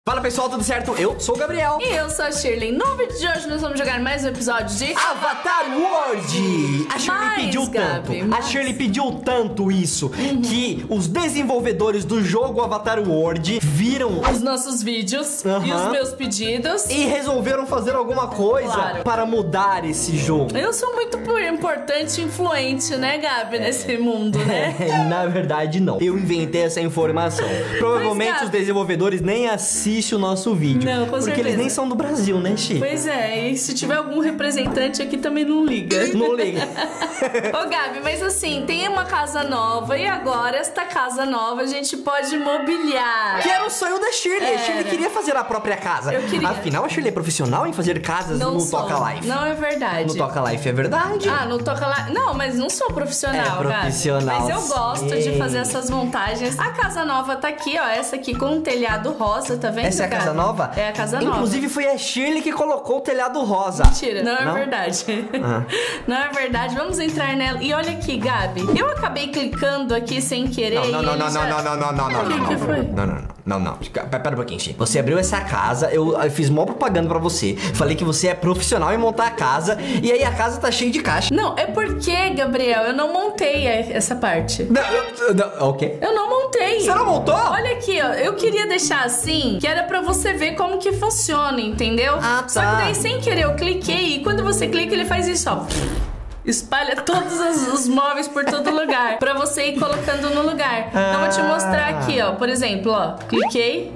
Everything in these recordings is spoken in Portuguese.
Fala pessoal, tudo certo? Eu sou o Gabriel. E eu sou a Shirley. No vídeo de hoje nós vamos jogar mais um episódio de Avatar World. A Shirley pediu tanto. A Shirley pediu tanto isso que os desenvolvedores do jogo Avatar World viram os nossos vídeos e os meus pedidos e resolveram fazer alguma coisa para mudar esse jogo. Eu sou muito importante e influente, né, Gabi, nesse mundo, né? Na verdade, não. Eu inventei essa informação. Provavelmente Gabi, os desenvolvedores nem assistem o nosso vídeo. Não, com porque certeza. Eles nem são do Brasil, né, Chi? Pois é, e se tiver algum representante aqui também não liga. Não liga. Ô, Gabi, mas assim, tem uma casa nova e agora esta casa nova a gente pode mobiliar. Que era o sonho da Shirley. A Shirley queria fazer a própria casa. Eu queria. Afinal, a Shirley é profissional em fazer casas no Toca Life. Não é verdade. No Toca Life é verdade. Ah, no Toca Life. Não, mas não sou profissional, profissional. Gabi. Mas eu gosto de fazer essas montagens. A casa nova tá aqui, ó. Essa aqui com um telhado rosa, tá vendo? Essa é a casa nova? É a casa nova. Inclusive foi a Shirley que colocou o telhado rosa. Mentira, não é verdade. Não é verdade. Vamos entrar nela. E olha aqui, Gabi. Eu acabei clicando aqui sem querer. Não. O que foi? Não. Pera um pouquinho, Chi. Você abriu essa casa, eu fiz mó propaganda pra você. Falei que você é profissional em montar a casa. E aí a casa tá cheia de caixa. Não, é porque, Gabriel, eu não montei essa parte. O quê? Eu não montei. Você não montou? Olha aqui, ó. Eu queria deixar assim, que era pra você ver como que funciona, entendeu? Ah, tá. Só que daí, sem querer, eu cliquei. E quando você clica, ele faz isso, ó. Espalha todos os móveis por todo lugar, pra você ir colocando no lugar. Então, eu vou te mostrar aqui, ó. Por exemplo, ó. Cliquei.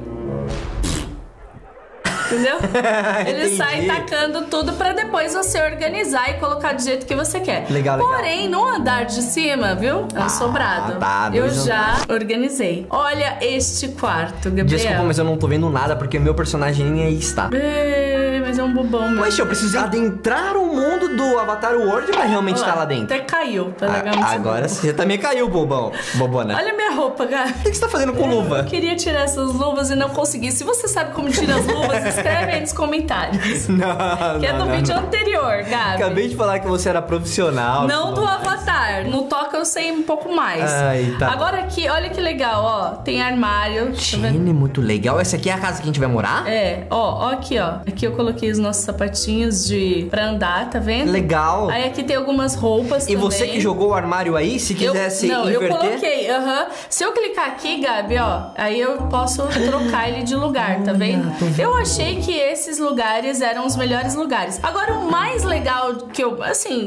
Entendeu? Ele sai tacando tudo pra depois você organizar e colocar do jeito que você quer. Legal. Porém, no andar de cima, viu? É um sobrado. Tá, eu já organizei. Olha este quarto, Gabriel. Desculpa, mas eu não tô vendo nada porque o meu personagem aí está. Mas é um bobão, meu. Mas eu preciso adentrar o mundo do Avatar World pra realmente estar lá dentro. Até caiu. Tá legal, agora você também caiu, bobona. Olha minha roupa, Gabi. O que você tá fazendo com luva? Eu queria tirar essas luvas e não consegui. Se você sabe como tirar as luvas, escreve aí nos comentários. Que é do vídeo anterior, Gabi. Acabei de falar que você era profissional. Não do Avatar. No Toca eu sei um pouco mais. Ai, tá. Agora aqui, olha que legal, ó. Tem armário. Tá muito legal. Essa aqui é a casa que a gente vai morar? É, ó aqui, ó. Aqui eu coloquei os nossos sapatinhos pra andar, tá vendo? Legal. Aí aqui tem algumas roupas também. E você que jogou o armário aí, se quisesse inverter... eu coloquei, Se eu clicar aqui, Gabi, ó, aí eu posso trocar ele de lugar, tá vendo? Eu achei que esses lugares eram os melhores lugares. Agora, o mais legal que eu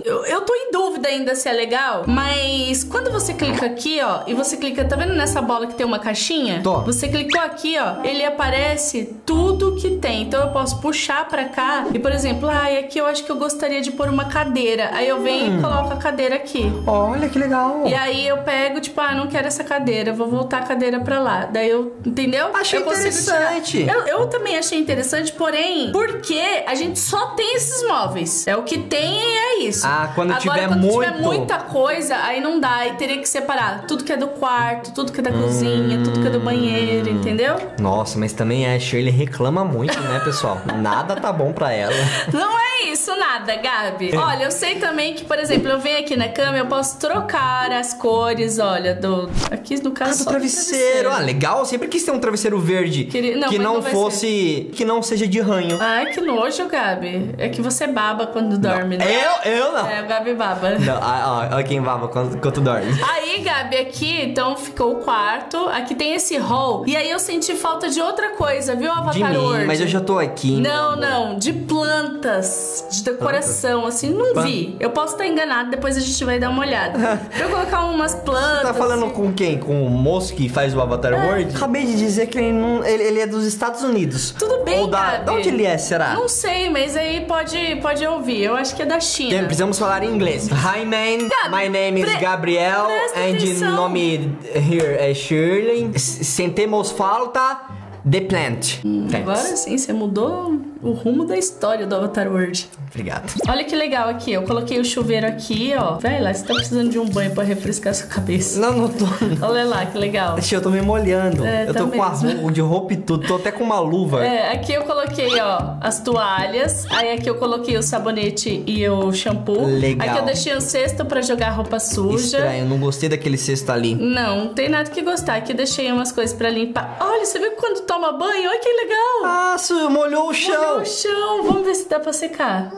tô em dúvida ainda se é legal, mas quando você clica aqui, ó, e você clica, tá vendo nessa bola que tem uma caixinha? Tô. Você clicou aqui, ó, ele aparece tudo que tem. Então eu posso puxar pra cá e, por exemplo, aqui eu acho que eu gostaria de pôr uma cadeira. Aí eu venho e coloco a cadeira aqui. Olha que legal. E aí eu pego, tipo, não quero essa cadeira, vou voltar a cadeira pra lá. Daí eu, entendeu? Achei interessante. Eu também achei interessante, porém, porque a gente só tem esses móveis. É o que tem e é isso. Quando Agora, tiver quando muito... tiver muita coisa, aí não dá. Aí teria que separar tudo que é do quarto, tudo que é da cozinha, tudo que é do banheiro, entendeu? Nossa, mas também a Shirley reclama muito, né, pessoal? Nada tá bom pra ela. Não é isso nada, Gabi. Olha, eu sei também que, por exemplo, eu venho aqui na cama, eu posso trocar as cores, olha, aqui no caso do travesseiro. Legal, eu sempre quis ter um travesseiro verde que não fosse, que não seja de ranho. Ai, que nojo, Gabi. É que você baba quando dorme, né? Eu não. É, o Gabi baba. Não, olha quem baba quando dorme. Aí, Gabi, aqui, então, ficou o quarto. Aqui tem esse hall. E aí eu senti falta de outra coisa, viu, Avatar World? Mas eu já tô aqui. Não, de plantas, de decoração, assim, não vi. Eu posso estar enganado, depois a gente vai dar uma olhada. Pra eu colocar umas plantas. Você tá falando assim. com quem? Com o moço que faz o Avatar World? Acabei de dizer que ele é dos Estados Unidos. Tudo bem, Gabi. De onde ele é, será? Não sei, mas aí pode ouvir. Eu acho que é da China. Precisamos falar em inglês. Hi, man. My name is Gabriel. And o nome here é Shirley. Sentemos falta de plant. Agora sim, você mudou o rumo da história do Avatar World. Obrigado. Olha que legal aqui. Eu coloquei o chuveiro aqui, ó. Vai lá, você tá precisando de um banho pra refrescar sua cabeça. Não tô. Olha lá, que legal. Eu tô me molhando. Eu tô com a mesmo. de roupa e tudo. Tô até com uma luva. Aqui eu coloquei, ó, as toalhas. Aí aqui eu coloquei o sabonete e o shampoo. Legal. Aqui eu deixei um cesto pra jogar roupa suja. Estranho, não gostei daquele cesto ali. Não tem nada que gostar. Aqui eu deixei umas coisas pra limpar. Olha, você viu que quando toma toma banho. Olha que legal. Nossa, molhou o chão. Molhou o chão. Vamos ver se dá pra secar.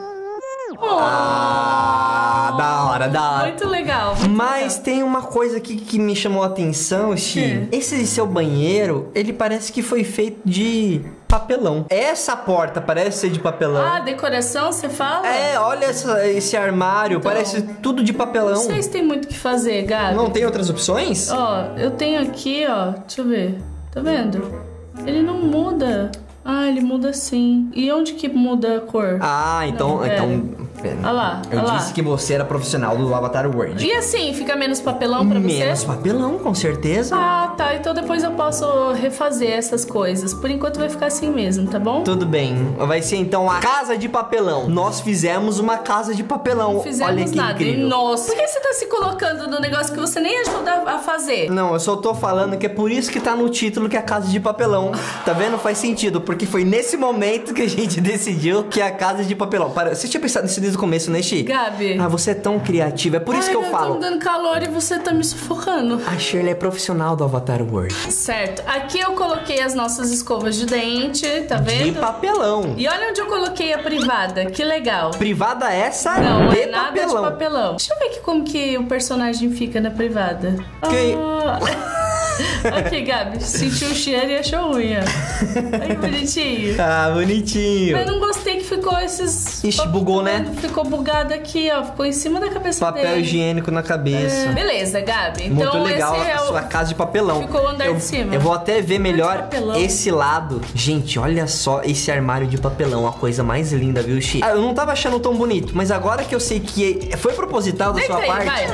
Da hora, da hora. Muito legal. Mas tem uma coisa aqui que me chamou a atenção, Xi. Esse seu banheiro, ele parece que foi feito de papelão. Essa porta parece ser de papelão. Ah, decoração, você fala? É, olha esse armário, Então, parece tudo de papelão. Não sei se tem muito o que fazer, Gabi. Não tem outras opções? Ó, eu tenho aqui, ó. Deixa eu ver. Tá vendo? Ele não muda. Ah, ele muda sim. E onde que muda a cor? Ah, então... Não, olha lá, Eu olha disse lá. que você era profissional do Avatar World. E assim, fica menos papelão pra você? Menos papelão, com certeza. Ah, tá. Então depois eu posso refazer essas coisas. Por enquanto vai ficar assim mesmo, tá bom? Tudo bem. Vai ser então a casa de papelão. Nós fizemos uma casa de papelão. Não fizemos Olha que nada. incrível. Nossa, por que você tá se colocando no negócio que você nem ajuda a fazer? Não, eu só tô falando que é por isso que tá no título que é a casa de papelão. Tá vendo? Faz sentido, porque foi nesse momento que a gente decidiu que é a casa de papelão. Você tinha pensado nisso desde o começo, né, Xi? Gabi. Ah, você é tão criativa. É por isso que eu falo. Tá me dando calor e você tá me sufocando. A Shirley é profissional do Avatar World. Certo. Aqui eu coloquei as nossas escovas de dente, tá De vendo? papelão. E olha onde eu coloquei a privada. Que legal. Privada essa Não, de é nada papelão. de papelão. Deixa eu ver aqui como que o personagem fica na privada. Que- Aqui, Gabi. Sentiu o cheiro e achou ruim, ó. Olha que bonitinho. Ah, bonitinho. Mas não gostei que ficou esses... Ixi, bugou, né? Ficou bugado aqui, ó. Ficou em cima da cabeça Papel dele. higiênico na cabeça. Beleza, Gabi. Muito Então legal esse é a o... sua casa de papelão. Ficou o andar de cima. Eu vou até ver melhor papelão. esse lado. Gente, olha só esse armário de papelão. A coisa mais linda, viu, Xi? Eu não tava achando tão bonito, mas agora que eu sei que foi proposital da Deita sua aí, parte... vai.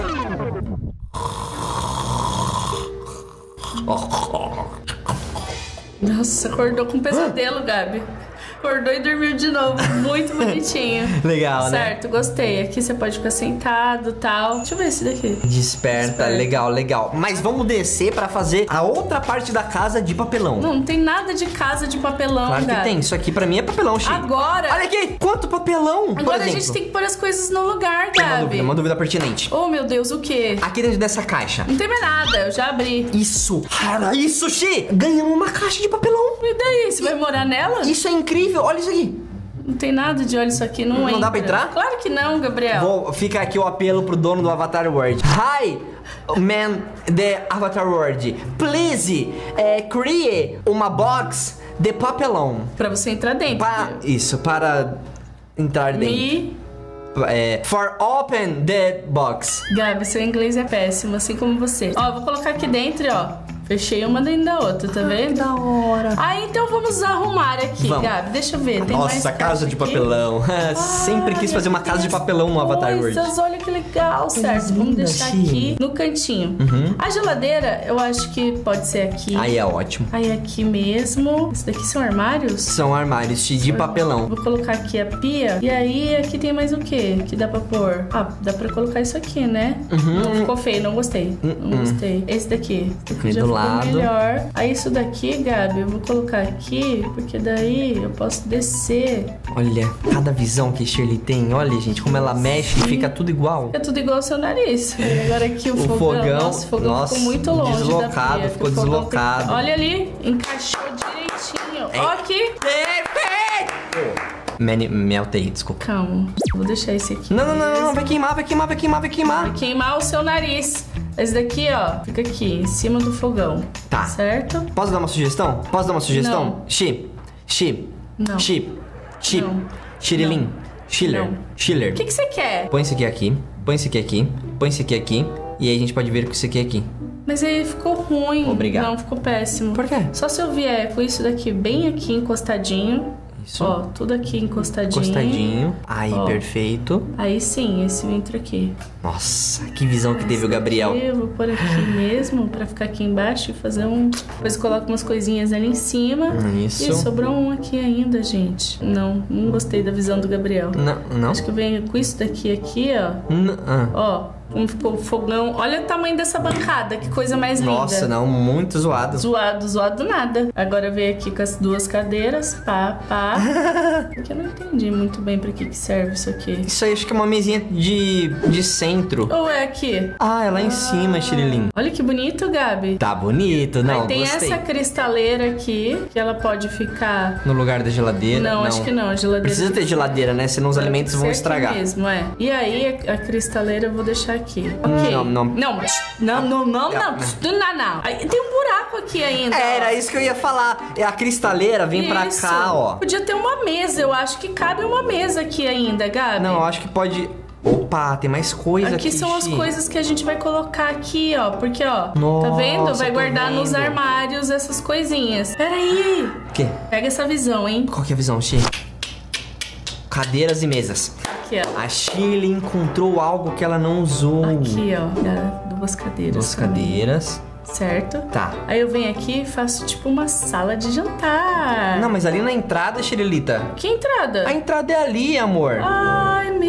Nossa, acordou com um pesadelo, Gabi. Acordou e dormiu de novo. Muito bonitinho. Legal, né? Certo, gostei. Aqui você pode ficar sentado e tal. Deixa eu ver esse daqui. Desperta, legal, legal. Mas vamos descer pra fazer a outra parte da casa de papelão. Não tem nada de casa de papelão, Claro que Gabi. tem. Isso aqui pra mim é papelão, Xi. Agora... Olha aqui, quanto papelão, por Agora a exemplo. gente tem que pôr as coisas no lugar, Gabi. Uma dúvida pertinente. Oh, meu Deus, o quê? Aqui dentro dessa caixa. Não tem mais nada, eu já abri. Isso. Cara, isso, Xi. Ganhamos uma caixa de papelão. E daí? Você vai morar nela? Isso é incrível. Olha isso aqui. Não tem nada de olho isso aqui, não entra. dá pra entrar? Claro que não, Gabriel. Fica aqui o apelo pro dono do Avatar World. Hi, man, the Avatar World. Please, crie uma box de papelão. Pra você entrar dentro. Para entrar dentro. For open the box. Gabi, seu inglês é péssimo, assim como você. Ó, vou colocar aqui dentro, ó. Fechei uma dentro da outra, tá vendo? Da hora. Aí, então vamos arrumar aqui, Vamos. Gabi. Deixa eu ver, tem mais Nossa, casa de aqui? papelão. Sempre quis fazer uma casa de papelão no Avatar World. Coisas, olha que legal, certo? Vamos linda, deixar Xi. aqui no cantinho. A geladeira, eu acho que pode ser aqui. Aí é ótimo. Aí aqui mesmo. Isso daqui são armários? São armários de papelão. Vou colocar aqui a pia. E aí, aqui tem mais o quê que dá pra pôr? Ah, dá pra colocar isso aqui, né? Não ficou feio, não gostei. Não gostei. Esse daqui. Esse daqui já do ficou lado. melhor. Aí isso daqui, Gabi, eu vou colocar aqui, porque daí eu posso descer. Olha, cada visão que a Shirley tem. Olha, gente, como ela mexe e fica tudo igual. É tudo igual ao seu nariz. E agora aqui o fogão. Nossa, o fogão nossa, ficou muito longe deslocado, da pia. ficou O fogão deslocado. tem- Olha ali, encaixou direitinho. Ó aqui. Perfeito! Me alterei, desculpa. Calma, vou deixar esse aqui. Não, vai queimar. Vai queimar o seu nariz. Esse daqui, ó, fica aqui, em cima do fogão. Tá. Certo? Posso dar uma sugestão? Não. Xi. Não. Não. Shirilim. Schiller. O que você quer? Põe isso aqui aqui. Põe isso aqui aqui. Põe isso aqui aqui. E aí a gente pode ver com isso aqui aqui. Mas aí ficou ruim. Obrigado. Não, ficou péssimo. Por quê? Só se eu vier com isso daqui bem aqui encostadinho. Isso. Ó, tudo aqui encostadinho. Encostadinho. Aí, Ó. perfeito. Aí sim, esse ventro aqui. Nossa, que visão que teve o Gabriel. Eu vou pôr aqui mesmo, pra ficar aqui embaixo e fazer um... Depois eu coloco umas coisinhas ali em cima. Isso. E sobrou um aqui ainda, gente. Não gostei da visão do Gabriel. Não. Acho que eu venho com isso daqui, ó. Não. Ó, Como ficou o fogão. Olha o tamanho dessa bancada, que coisa mais linda. Nossa, não, muito zoado. Zoado nada. Agora veio aqui com as duas cadeiras, pá. Porque eu não entendi muito bem pra que serve isso aqui. Isso aí acho que é uma mesinha de centro. Ou é aqui? Ah, é lá em cima, Xirilim. Olha que bonito, Gabi. Tá bonito, não, Aí tem gostei. essa cristaleira aqui, que ela pode ficar... No lugar da geladeira? Não, acho que não. A geladeira... Precisa ter geladeira, né? Senão os alimentos vão estragar. Mesmo, é. E aí, a cristaleira eu vou deixar aqui. Ok. Não. Aí, tem um buraco aqui ainda. Era isso que eu ia falar. A cristaleira vem pra cá, ó. Podia ter uma mesa. Eu acho que cabe uma mesa aqui ainda, Gabi. Não, eu acho que pode... Opa, tem mais coisa aqui. Aqui são as coisas que a gente vai colocar aqui, ó. Porque, ó, nossa, tá vendo? Vai guardar nos armários essas coisinhas. Peraí. O quê? Pega essa visão, hein? Qual que é a visão, Xi? Cadeiras e mesas. Aqui, ó. A Shirley encontrou algo que ela não usou. Aqui, ó. Duas cadeiras. Duas cadeiras. Certo? Tá. Aí eu venho aqui e faço tipo uma sala de jantar. Não, mas ali na entrada, Shirilita. Que entrada? A entrada é ali, amor. Ai, meu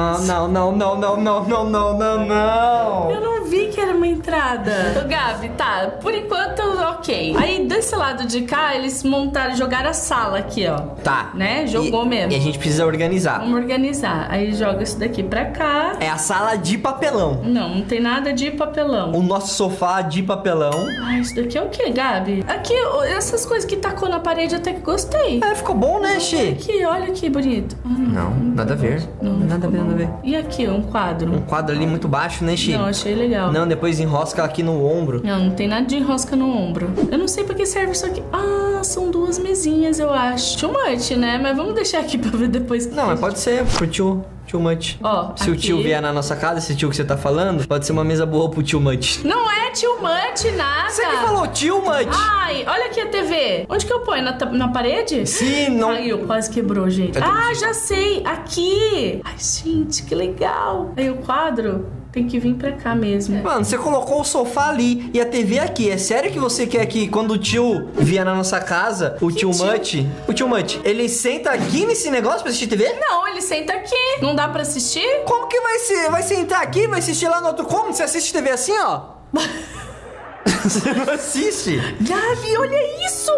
Não. Eu não vi que era uma entrada. Ô, Gabi, tá. Por enquanto, ok. Aí, desse lado de cá, eles jogaram a sala aqui, ó. Tá. Né? Jogou mesmo. E a gente precisa organizar. Vamos organizar. Aí joga isso daqui pra cá. É a sala de papelão. Não tem nada de papelão. O nosso sofá de papelão. Ah, isso daqui é o que, Gabi? Aqui, essas coisas que tacou na parede, até que gostei. É, ficou bom, né, Xi? Aqui, olha que bonito. Não, nada a ver. Nada a ver. E aqui, um quadro. Um quadro ali muito baixo, né, Xi? Não, achei legal. Não, depois enrosca aqui no ombro. Não tem nada de enrosca no ombro. Eu não sei pra que serve isso aqui. Ah, são duas mesinhas, eu acho. Too much, né? Mas vamos deixar aqui pra ver depois. Não, mas pode ser pro tio. Too much. Ó, se o tio vier na nossa casa, esse tio que você tá falando, pode ser uma mesa boa pro too much. Não é too much, nada. Você que falou too much. Ai, olha aqui a TV. Onde que eu ponho? Na parede? Sim, não. Caiu, quase quebrou, gente. Ah, já sei. Aqui. Ai, gente, que legal. Aí o quadro tem que vir pra cá mesmo. Mano, você colocou o sofá ali e a TV aqui. É sério que você quer que quando o tio vier na nossa casa, o tio Much, ele senta aqui nesse negócio pra assistir TV? Não, ele senta aqui. Não dá pra assistir? Como que vai ser? Vai sentar aqui, vai assistir lá no outro cômodo? Você assiste TV assim, ó? Você não assiste? Gabi, olha isso!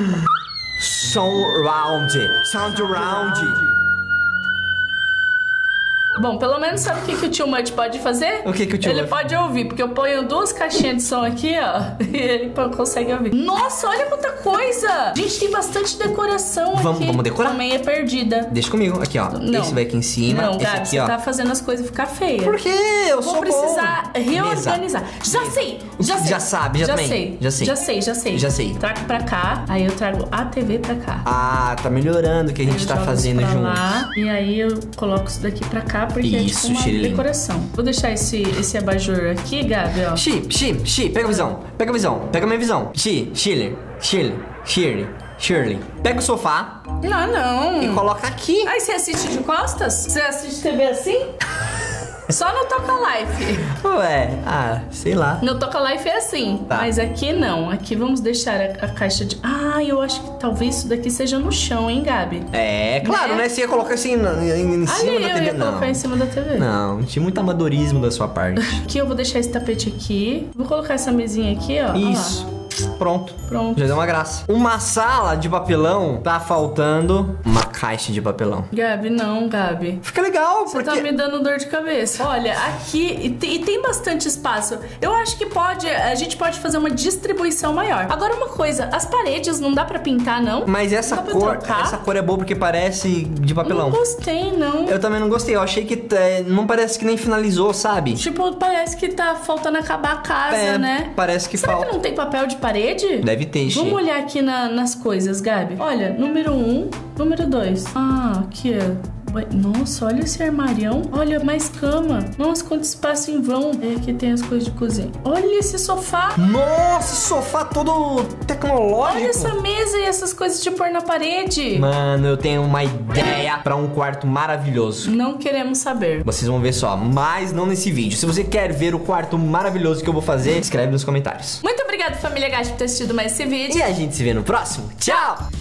Sound around. Bom, pelo menos sabe o que o tio Mutt pode fazer? O que o tio Ele pode ouvir, porque eu ponho duas caixinhas de som aqui, ó, e ele consegue ouvir. Nossa, olha quanta coisa! Gente, tem bastante decoração aqui. Vamos decorar? Também é perdida. Deixa comigo, aqui, ó. Não. Esse vai aqui em cima, Não, esse Gabi, aqui, você ó. tá fazendo as coisas ficar feias. Por quê? Eu sou Vou precisar bom. reorganizar. Já sei. Já sabe, já também. Já sei. Trago pra cá, aí eu trago a TV pra cá. Ah, tá melhorando o que a gente tá fazendo juntos. Lá, e aí eu coloco isso daqui pra cá, porque isso, é tipo uma decoração. Vou deixar esse abajur aqui, Gabi, ó. Xi, pega a visão. Pega a minha visão. Shirley. Pega o sofá. Não. E coloca aqui. Aí você assiste de costas? Você assiste TV assim? Só no Toca Life. Ué, sei lá. No Toca Life é assim, tá. Mas aqui não. Aqui vamos deixar a caixa de... Ah, eu acho que talvez isso daqui seja no chão, hein, Gabi? É, claro, né? Você ia colocar assim em cima da TV. Eu ia colocar em cima da TV. Não, tinha muito amadorismo da sua parte. Aqui eu vou deixar esse tapete aqui. Vou colocar essa mesinha aqui, ó. Isso. Pronto. Já deu uma graça. Uma sala de papelão, tá faltando uma caixa de papelão. Gabi, não, Gabi. Fica legal, Você porque... tá me dando dor de cabeça. Olha, aqui... E tem bastante espaço. Eu acho que a gente pode fazer uma distribuição maior. Agora, uma coisa. As paredes não dá pra pintar, não? Mas essa cor é boa porque parece de papelão. Não gostei, não. Eu também não gostei. Eu achei que não parece que nem finalizou, sabe? Tipo, parece que tá faltando acabar a casa, né? Parece que falta. Será que não tem papel de parede? Deve ter, Xi. Vamos olhar aqui nas coisas, Gabi. Olha, número 1, número 2. Ah, aqui, ó. Nossa, olha esse armarião. Olha, mais cama. Nossa, quanto espaço em vão. E aqui tem as coisas de cozinha. Olha esse sofá. Nossa, sofá todo tecnológico. Olha essa mesa e essas coisas de pôr na parede. Mano, eu tenho uma ideia pra um quarto maravilhoso. Não queremos saber. Vocês vão ver só, mas não nesse vídeo. Se você quer ver o quarto maravilhoso que eu vou fazer, escreve nos comentários. Muito obrigada, família Gabi, por ter assistido mais esse vídeo. E a gente se vê no próximo. Tchau!